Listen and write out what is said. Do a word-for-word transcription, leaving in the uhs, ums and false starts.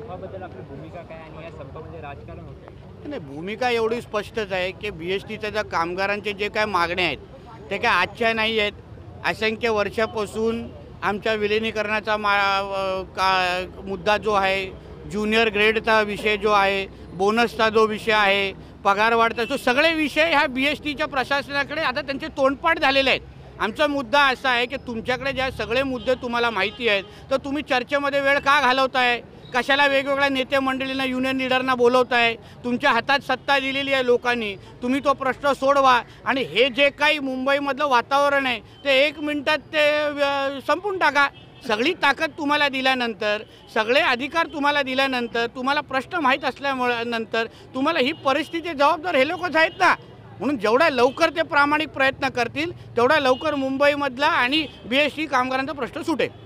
संपाबद्दल आपली भूमिका काय आणि या संपामध्ये राजकारण होतं? नाही, भूमिका एवढी स्पष्टच आहे की बी एस टीच्या ज्या कामगारांचे जे काय मागण्या आहेत ते काय आजच्या नाही आहेत. असंख्य वर्षापासून आमच्या विलिनीकरणाचा मा का मुद्दा जो आहे, ज्युनियर ग्रेडचा विषय जो आहे, बोनसचा जो विषय आहे, पगार वाढता, तो सगळे विषय ह्या बी एस टीच्या प्रशासनाकडे आता त्यांचे तोंडपाठ झालेले आहेत. आमचा मुद्दा असा आहे की तुमच्याकडे ज्या सगळे मुद्दे तुम्हाला माहिती आहेत तर तुम्ही चर्चेमध्ये वेळ का घालवताय? कशाला वेगवेगळ्या नेते मंडळींना, युनियन लीडरना बोलवताय? तुमच्या हातात सत्ता दिलेली आहे लोकांनी, तुम्ही तो प्रश्न सोडवा. आणि हे जे काही मुंबईमधलं वातावरण आहे ते एक मिनटात ते संपून टाका. सगळी ताकद तुम्हाला दिल्यानंतर, सगळे अधिकार तुम्हाला दिल्यानंतर, तुम्हाला प्रश्न माहीत असल्यामुळे नंतर तुम्हाला ही परिस्थिती जबाबदार हे लोकच आहेत ना. म्हणून जेवढा लवकर ते प्रामाणिक प्रयत्न करतील तेवढा लवकर मुंबईमधला आणि बी एस टी कामगारांचा प्रश्न सुटेल.